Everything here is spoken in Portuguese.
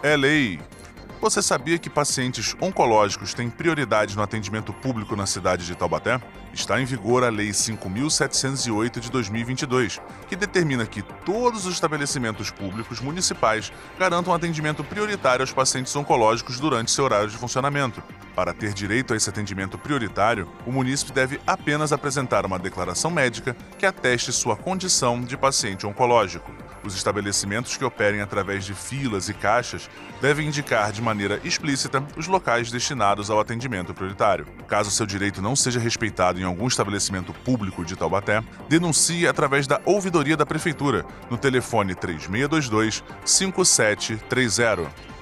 É lei. Você sabia que pacientes oncológicos têm prioridade no atendimento público na cidade de Taubaté? Está em vigor a Lei 5.708 de 2022, que determina que todos os estabelecimentos públicos municipais garantam atendimento prioritário aos pacientes oncológicos durante seu horário de funcionamento. Para ter direito a esse atendimento prioritário, o munícipe deve apenas apresentar uma declaração médica que ateste sua condição de paciente oncológico. Os estabelecimentos que operem através de filas e caixas devem indicar de maneira explícita os locais destinados ao atendimento prioritário. Caso seu direito não seja respeitado em algum estabelecimento público de Taubaté, denuncie através da Ouvidoria da Prefeitura, no telefone 3622-5730.